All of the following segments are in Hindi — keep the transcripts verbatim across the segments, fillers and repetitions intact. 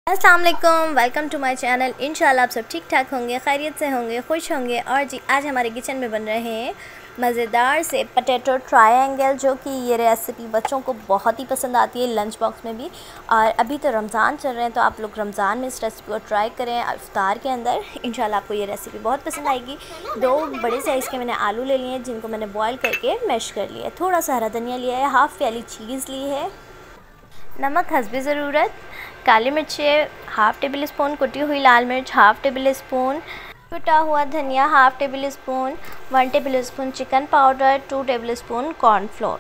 अस्सलाम वालेकुम, वेलकम टू माय चैनल। इंशाल्लाह आप सब ठीक ठाक होंगे, खैरियत से होंगे, खुश होंगे। और जी आज हमारे किचन में बन रहे हैं मज़ेदार से पोटैटो ट्रायंगल, जो कि ये रेसिपी बच्चों को बहुत ही पसंद आती है लंच बॉक्स में भी। और अभी तो रमज़ान चल रहे हैं, तो आप लोग रमज़ान में इस रेसिपी को ट्राई करें इफ्तार के अंदर। इंशाल्लाह आपको ये रेसिपी बहुत पसंद आएगी। दो बड़े साइज़ के मैंने आलू ले लिए हैं, जिनको मैंने बॉयल करके मैश कर लिया है। थोड़ा सा हरा धनिया लिया है, हाफ़ प्याली चीज़ ली है, नमक हस्बे ज़रूरत, काली मिर्चें हाफ़ टेबल स्पून, कुटी हुई लाल मिर्च हाफ़ टेबल स्पून, कुटा हुआ धनिया half tablespoon, one tablespoon chicken powder, two tablespoon cornflour.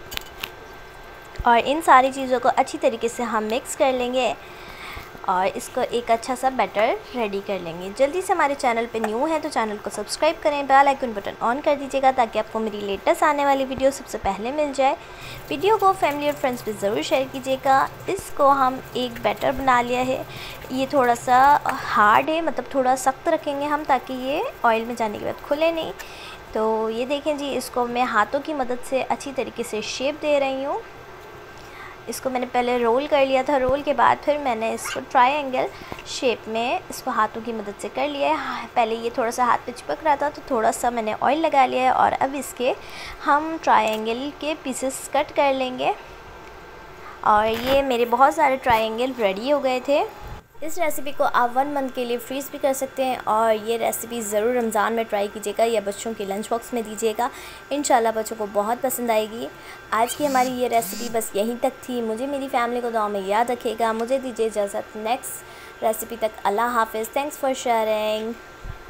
और इन सारी चीज़ों को अच्छी तरीके से हम मिक्स कर लेंगे और इसको एक अच्छा सा बैटर रेडी कर लेंगे। जल्दी से हमारे चैनल पे न्यू है तो चैनल को सब्सक्राइब करें, बेल आइकन बटन ऑन कर दीजिएगा ताकि आपको मेरी लेटेस्ट आने वाली वीडियो सबसे पहले मिल जाए। वीडियो को फैमिली और फ्रेंड्स पे ज़रूर शेयर कीजिएगा। इसको हम एक बैटर बना लिया है, ये थोड़ा सा हार्ड है, मतलब थोड़ा सख्त रखेंगे हम ताकि ये ऑयल में जाने के बाद खुले नहीं। तो ये देखें जी, इसको मैं हाथों की मदद से अच्छी तरीके से शेप दे रही हूँ। इसको मैंने पहले रोल कर लिया था, रोल के बाद फिर मैंने इसको ट्रायंगल शेप में इसको हाथों की मदद से कर लिया है। पहले ये थोड़ा सा हाथ पे चिपक रहा था तो थोड़ा सा मैंने ऑयल लगा लिया है और अब इसके हम ट्रायंगल के पीसेस कट कर लेंगे। और ये मेरे बहुत सारे ट्रायंगल रेडी हो गए थे। इस रेसिपी को आप वन मंथ के लिए फ्रीज़ भी कर सकते हैं और ये रेसिपी ज़रूर रमज़ान में ट्राई कीजिएगा या बच्चों के लंच बॉक्स में दीजिएगा। इंशाल्लाह बच्चों को बहुत पसंद आएगी। आज की हमारी ये रेसिपी बस यहीं तक थी। मुझे मेरी फैमिली को दुआ में याद रखिएगा। मुझे दीजिए इजाज़त, नेक्स्ट रेसिपी तक अल्लाह हाफ़िज़। Thanks for sharing.